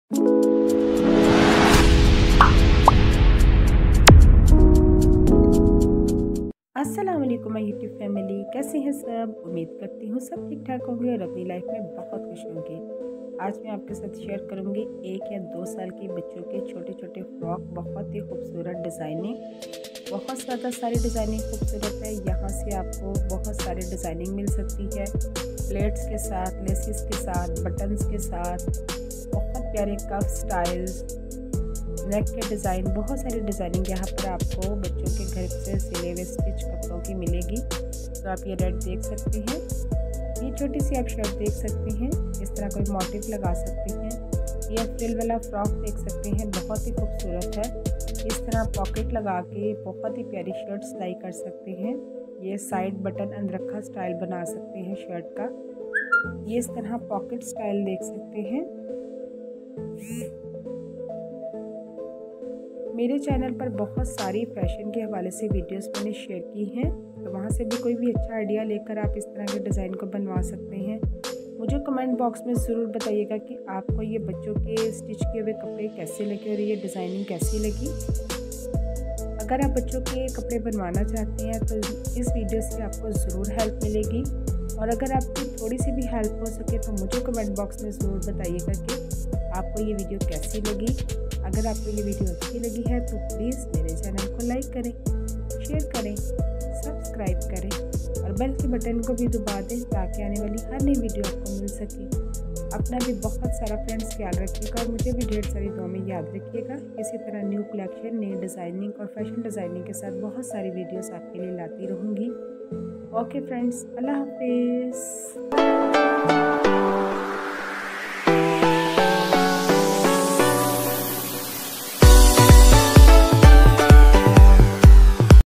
अस्सलाम वालेकुम my YouTube family, कैसे हैं सब। उम्मीद करती हूँ सब ठीक ठाक होंगे और अपनी लाइफ में बहुत खुश होंगे। आज मैं आपके साथ शेयर करूँगी 1 या 2 साल के बच्चों के छोटे छोटे फ्रॉक। बहुत ही खूबसूरत डिज़ाइनिंग, बहुत ज़्यादा सारी डिज़ाइनिंग खूबसूरत है। यहाँ से आपको बहुत सारी डिज़ाइनिंग मिल सकती है, प्लेट्स के साथ, लेसिस के साथ, बटन्स के साथ, बहुत प्यारे कफ स्टाइल्स, नेक के डिज़ाइन, बहुत सारी डिज़ाइनिंग यहाँ पर आपको बच्चों के घर से सिले हुए स्टिच कपड़ों की मिलेगी। तो आप ये रेड देख सकते हैं, ये छोटी सी आप शर्ट देख सकते हैं, इस तरह कोई मोटिव लगा सकते हैं। ये फ्रिल वाला फ्रॉक देख सकते हैं, बहुत ही खूबसूरत है। इस तरह पॉकेट लगा के बहुत ही प्यारी शर्ट सिलाई कर सकते हैं। ये साइड बटन अनरखा स्टाइल बना सकते हैं शर्ट का। ये इस तरह पॉकेट स्टाइल देख सकते हैं। मेरे चैनल पर बहुत सारी फैशन के हवाले से वीडियोस मैंने शेयर की हैं, तो वहाँ से भी कोई भी अच्छा आइडिया लेकर आप इस तरह के डिज़ाइन को बनवा सकते हैं। मुझे कमेंट बॉक्स में ज़रूर बताइएगा कि आपको ये बच्चों के स्टिच किए हुए कपड़े कैसे लगे और ये डिज़ाइनिंग कैसी लगी। अगर आप बच्चों के कपड़े बनवाना चाहते हैं तो इस वीडियो से आपको ज़रूर हेल्प मिलेगी, और अगर आपकी थोड़ी सी भी हेल्प हो सके तो मुझे कमेंट बॉक्स में ज़रूर बताइएगा कि आपको ये वीडियो कैसी लगी। अगर आपको ये वीडियो अच्छी लगी है तो प्लीज़ मेरे चैनल को लाइक करें, शेयर करें, सब्सक्राइब करें और बेल के बटन को भी दबा दें ताकि आने वाली हर नई वीडियो आपको मिल सके। अपना भी बहुत सारा फ्रेंड्स ख्याल रखिएगा और मुझे भी ढेर सारी दुआ में याद रखिएगा। इसी तरह न्यू कलेक्शन, नई डिज़ाइनिंग और फैशन डिज़ाइनिंग के साथ बहुत सारी वीडियोस आपके लिए लाती रहूँगी। ओके फ्रेंड्स, अल्लाह हाफिज़।